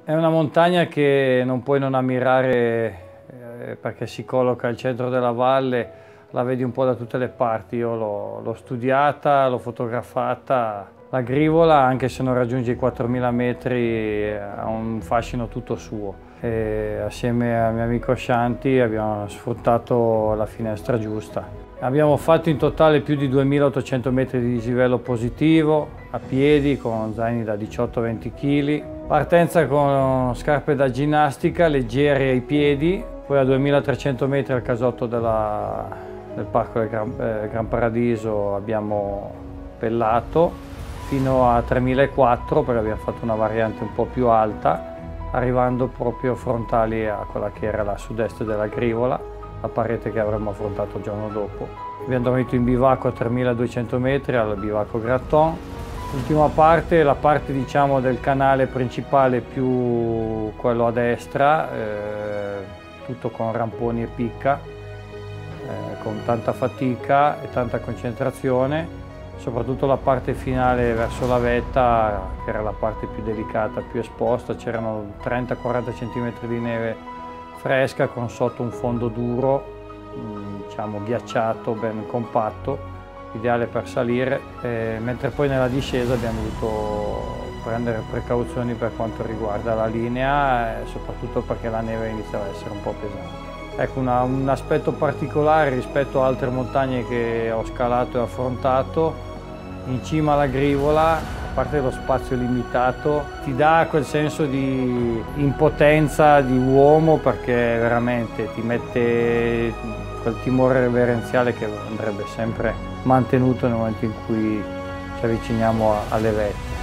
È una montagna che non puoi non ammirare perché si colloca al centro della valle, la vedi un po' da tutte le parti. Io l'ho studiata, l'ho fotografata. La Grivola, anche se non raggiunge i 4000 metri, ha un fascino tutto suo. E assieme al mio amico Shanti abbiamo sfruttato la finestra giusta. Abbiamo fatto in totale più di 2800 metri di dislivello positivo, a piedi, con zaini da 18-20 kg. Partenza con scarpe da ginnastica, leggere ai piedi, poi a 2300 metri al casotto del Parco del Gran Paradiso abbiamo pellato fino a 3400 perché abbiamo fatto una variante un po' più alta, arrivando proprio frontali a quella che era la sud-est della Grivola, la parete che avremmo affrontato il giorno dopo. Abbiamo dormito in bivacco a 3200 metri al bivacco Graton. L'ultima parte, la parte diciamo del canale principale più quello a destra, tutto con ramponi e picca, con tanta fatica e tanta concentrazione, soprattutto la parte finale verso la vetta, che era la parte più delicata, più esposta. C'erano 30-40 cm di neve fresca con sotto un fondo duro, diciamo ghiacciato, ben compatto, ideale per salire, mentre poi nella discesa abbiamo dovuto prendere precauzioni per quanto riguarda la linea, soprattutto perché la neve iniziava a essere un po' pesante. Ecco, un aspetto particolare rispetto a altre montagne che ho scalato e affrontato, in cima alla Grivola, a parte lo spazio limitato, ti dà quel senso di impotenza di uomo, perché veramente ti mette quel timore reverenziale che andrebbe sempre mantenuto nel momento in cui ci avviciniamo alle vette.